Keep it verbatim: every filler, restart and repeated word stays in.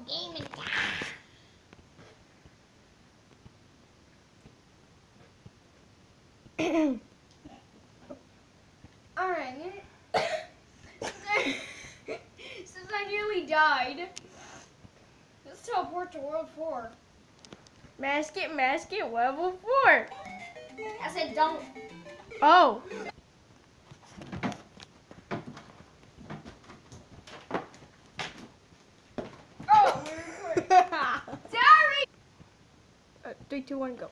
gaming time. Alright. Since I nearly died, let's teleport to World four. Mask it, mask it, level four. I said don't. Oh. Oh, sorry. Uh, three, two, one, go.